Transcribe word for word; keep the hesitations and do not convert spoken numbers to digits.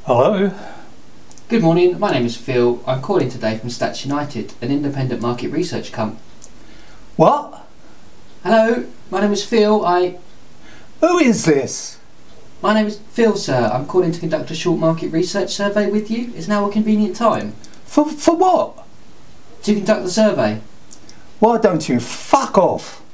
Hello? Good morning, my name is Phil. I'm calling today from Stats United, an independent market research company. What? Hello, my name is Phil. I... Who is this? My name is Phil, sir. I'm calling to conduct a short market research survey with you. Is now a convenient time? For, for what? To conduct the survey. Why don't you fuck off?